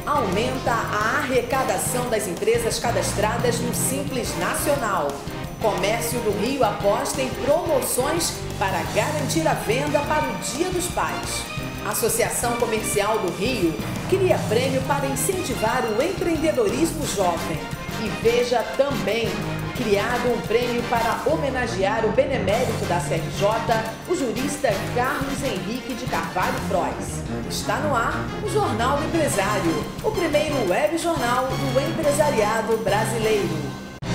aumenta a arrecadação das empresas cadastradas no Simples Nacional. Comércio do Rio aposta em promoções para garantir a venda para o Dia dos Pais. A Associação Comercial do Rio cria prêmio para incentivar o empreendedorismo jovem. E veja também, criado um prêmio para homenagear o benemérito da CRJ, o jurista Carlos Henrique de Carvalho Frois. Está no ar o Jornal do Empresário, o primeiro web jornal do empresariado brasileiro.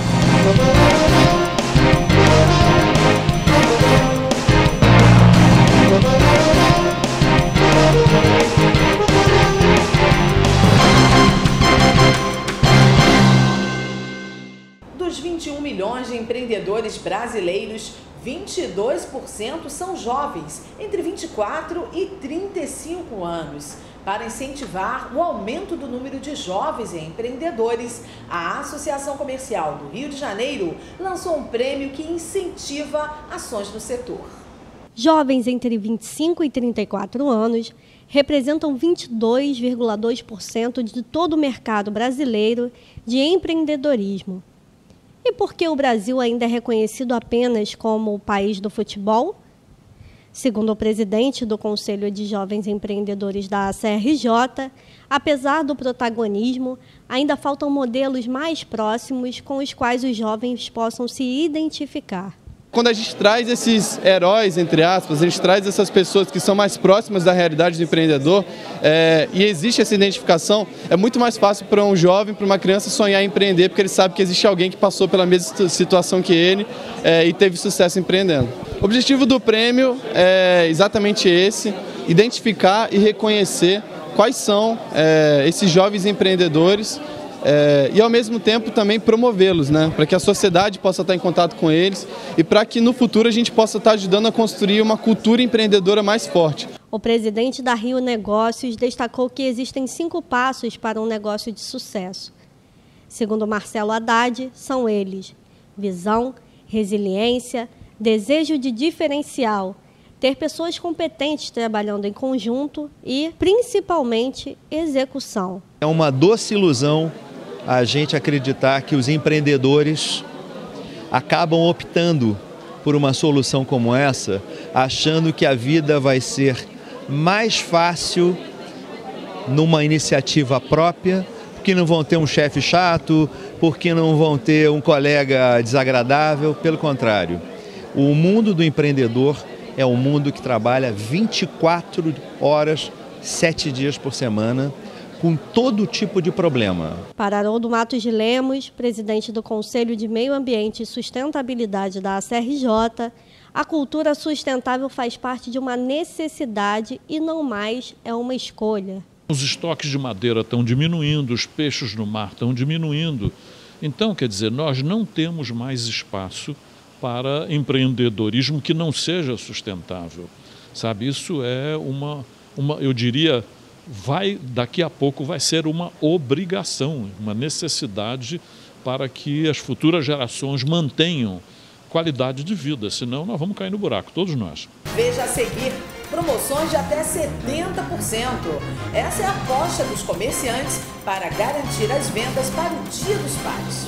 Dos 21 milhões de empreendedores brasileiros, 22% são jovens, entre 24 e 35 anos. Para incentivar o aumento do número de jovens empreendedores, a Associação Comercial do Rio de Janeiro lançou um prêmio que incentiva ações no setor. Jovens entre 25 e 34 anos representam 22,2% de todo o mercado brasileiro de empreendedorismo. E por que o Brasil ainda é reconhecido apenas como o país do futebol? Segundo o presidente do Conselho de Jovens Empreendedores da CRJ, apesar do protagonismo, ainda faltam modelos mais próximos com os quais os jovens possam se identificar. Quando a gente traz esses heróis, entre aspas, a gente traz essas pessoas que são mais próximas da realidade do empreendedor e existe essa identificação, é muito mais fácil para um jovem, para uma criança sonhar em empreender, porque ele sabe que existe alguém que passou pela mesma situação que ele e teve sucesso empreendendo. O objetivo do prêmio é exatamente esse, identificar e reconhecer quais são esses jovens empreendedores e ao mesmo tempo também promovê-los, para que a sociedade possa estar em contato com eles e para que no futuro a gente possa estar ajudando a construir uma cultura empreendedora mais forte. O presidente da Rio Negócios destacou que existem 5 passos para um negócio de sucesso. Segundo Marcelo Haddad, são eles: visão, resiliência, desejo de diferencial, ter pessoas competentes trabalhando em conjunto e, principalmente, execução. É uma doce ilusão a gente acreditar que os empreendedores acabam optando por uma solução como essa, achando que a vida vai ser mais fácil numa iniciativa própria, porque não vão ter um chefe chato, porque não vão ter um colega desagradável. Pelo contrário, o mundo do empreendedor é um mundo que trabalha 24 horas, 7 dias por semana, com todo tipo de problema. Para Haroldo Matos de Lemos, presidente do Conselho de Meio Ambiente e Sustentabilidade da CRJ, a cultura sustentável faz parte de uma necessidade e não mais é uma escolha. Os estoques de madeira estão diminuindo, os peixes no mar estão diminuindo. Então, quer dizer, nós não temos mais espaço para empreendedorismo que não seja sustentável. Sabe, isso é eu diria, daqui a pouco vai ser uma obrigação, uma necessidade para que as futuras gerações mantenham qualidade de vida, senão nós vamos cair no buraco, todos nós. Veja a seguir promoções de até 70%. Essa é a aposta dos comerciantes para garantir as vendas para o Dia dos Pais.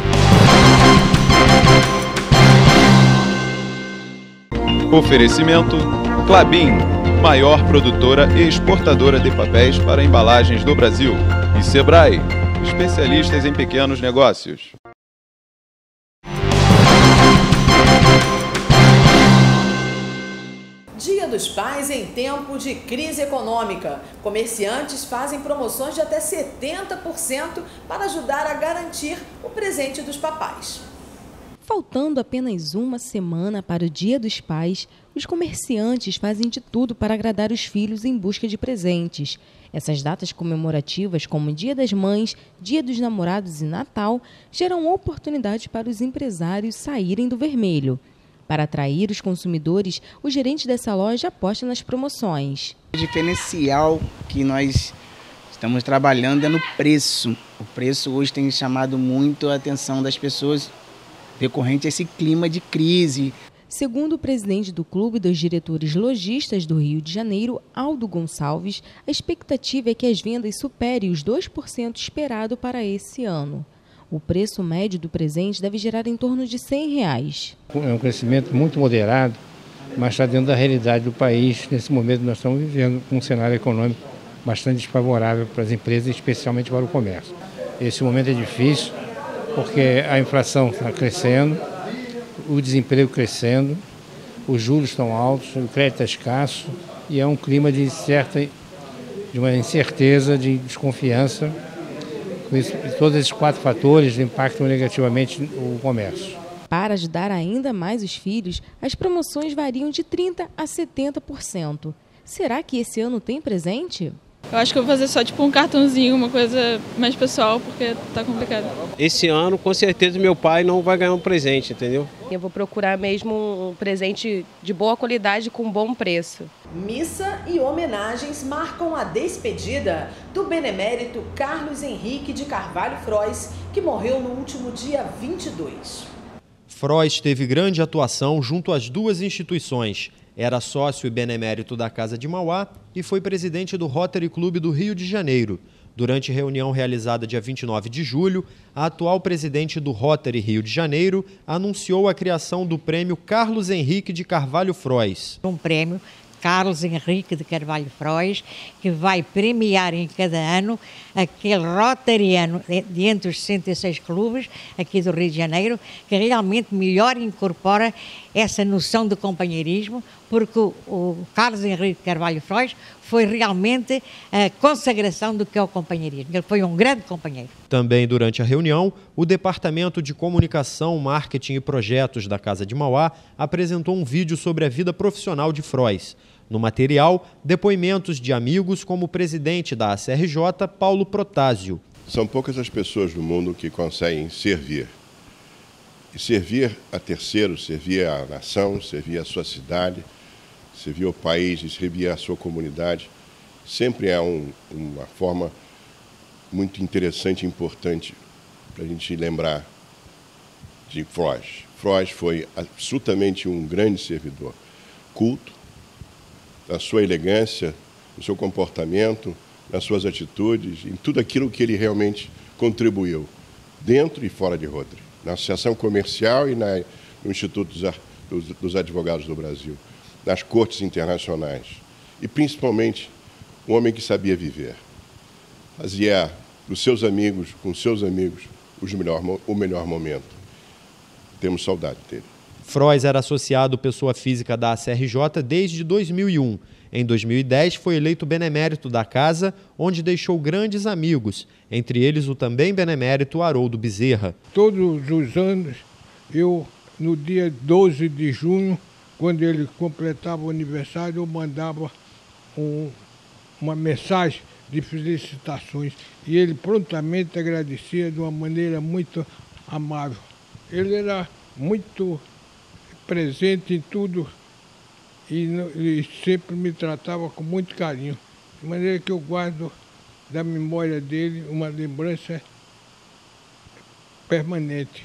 Oferecimento Klabin, maior produtora e exportadora de papéis para embalagens do Brasil. E Sebrae, especialistas em pequenos negócios. Dia dos Pais em tempo de crise econômica. Comerciantes fazem promoções de até 70% para ajudar a garantir o presente dos papais. Faltando apenas uma semana para o Dia dos Pais, os comerciantes fazem de tudo para agradar os filhos em busca de presentes. Essas datas comemorativas, como Dia das Mães, Dia dos Namorados e Natal, geram oportunidades para os empresários saírem do vermelho. Para atrair os consumidores, o gerente dessa loja aposta nas promoções. O diferencial que nós estamos trabalhando é no preço. O preço hoje tem chamado muito a atenção das pessoas, decorrente a esse clima de crise. Segundo o presidente do Clube dos Diretores Lojistas do Rio de Janeiro, Aldo Gonçalves, a expectativa é que as vendas superem os 2% esperado para esse ano. O preço médio do presente deve gerar em torno de R$ 100. É um crescimento muito moderado, mas está dentro da realidade do país. Nesse momento nós estamos vivendo um cenário econômico bastante desfavorável para as empresas, especialmente para o comércio. Esse momento é difícil porque a inflação está crescendo, o desemprego crescendo, os juros estão altos, o crédito é escasso e é um clima de uma incerteza, de desconfiança. Todos esses 4 fatores impactam negativamente o comércio. Para ajudar ainda mais os filhos, as promoções variam de 30% a 70%. Será que esse ano tem presente? Eu acho que eu vou fazer só tipo um cartãozinho, uma coisa mais pessoal, porque tá complicado. Esse ano, com certeza, meu pai não vai ganhar um presente, entendeu? Eu vou procurar mesmo um presente de boa qualidade com bom preço. Missa e homenagens marcam a despedida do benemérito Carlos Henrique de Carvalho Frois, que morreu no último dia 22. Frois teve grande atuação junto às 2 instituições. Era sócio e benemérito da Casa de Mauá e foi presidente do Rotary Clube do Rio de Janeiro. Durante reunião realizada dia 29 de julho, a atual presidente do Rotary Rio de Janeiro anunciou a criação do prêmio Carlos Henrique de Carvalho Frois. Um prêmio Carlos Henrique de Carvalho Frois, que vai premiar em cada ano aquele rotariano de entre os 66 clubes aqui do Rio de Janeiro, que realmente melhor incorpora essa noção de companheirismo, porque o Carlos Henrique de Carvalho Frois foi realmente a consagração do que é o companheirismo. Ele foi um grande companheiro. Também durante a reunião, o Departamento de Comunicação, Marketing e Projetos da Casa de Mauá apresentou um vídeo sobre a vida profissional de Frois. No material, depoimentos de amigos como o presidente da ACRJ, Paulo Protásio. São poucas as pessoas no mundo que conseguem servir. E servir a terceiros, servir a nação, servir a sua cidade, servir ao país e servir a sua comunidade, sempre é uma forma muito interessante e importante para a gente lembrar de Frois. Frois foi absolutamente um grande servidor, culto, na sua elegância, no seu comportamento, nas suas atitudes, em tudo aquilo que ele realmente contribuiu, dentro e fora de Rotary, na Associação Comercial e no Instituto dos Advogados do Brasil, nas cortes internacionais. E, principalmente, um homem que sabia viver. Fazia dos seus amigos, com seus amigos, o melhor momento. Temos saudade dele. Frois era associado pessoa física da ACRJ desde 2001. Em 2010, foi eleito benemérito da casa, onde deixou grandes amigos, entre eles o também benemérito Haroldo Bezerra. Todos os anos, no dia 12 de junho, quando ele completava o aniversário, eu mandava uma mensagem de felicitações e ele prontamente agradecia de uma maneira muito amável. Ele era muito presente em tudo e sempre me tratava com muito carinho, de maneira que eu guardo da memória dele uma lembrança permanente.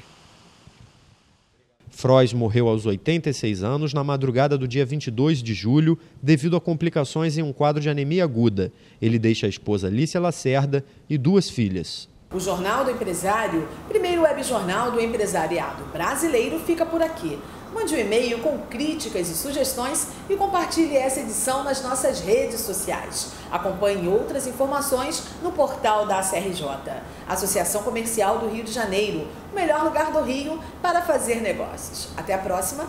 Frois morreu aos 86 anos na madrugada do dia 22 de julho devido a complicações em um quadro de anemia aguda. Ele deixa a esposa Lícia Lacerda e 2 filhas. O Jornal do Empresário, primeiro webjornal do empresariado brasileiro, fica por aqui. Mande um e-mail com críticas e sugestões e compartilhe essa edição nas nossas redes sociais. Acompanhe outras informações no portal da ACRJ, Associação Comercial do Rio de Janeiro, o melhor lugar do Rio para fazer negócios. Até a próxima!